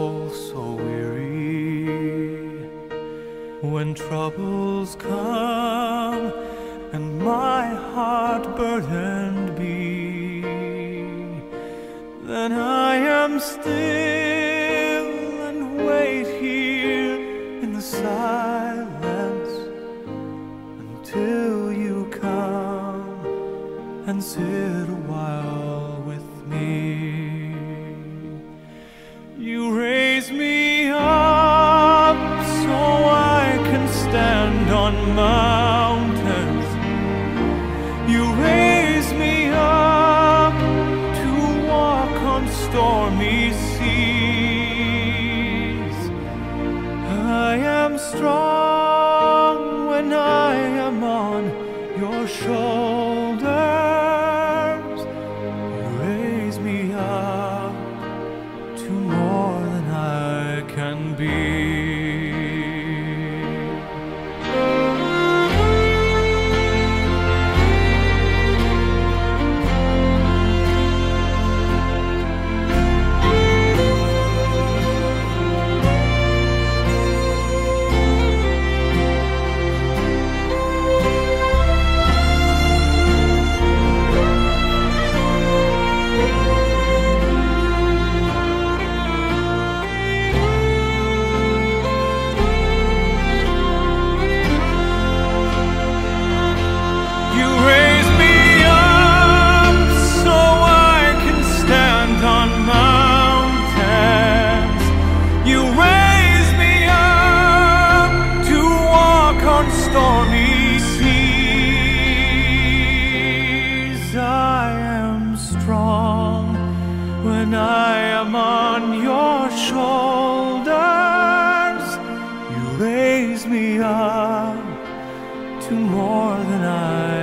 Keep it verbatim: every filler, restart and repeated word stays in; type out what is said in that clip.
soul so weary, when troubles come and my heart burdened be, then I am still and wait here in the silence until you come and sit a while with me. You raise me up so I can stand on mountains. You raise me up to walk on stormy seas. I am strong when I am on your shoulders. You raise me up to more than I can be. Stormy seas, I am strong when I am on your shoulders. You raise me up to more than I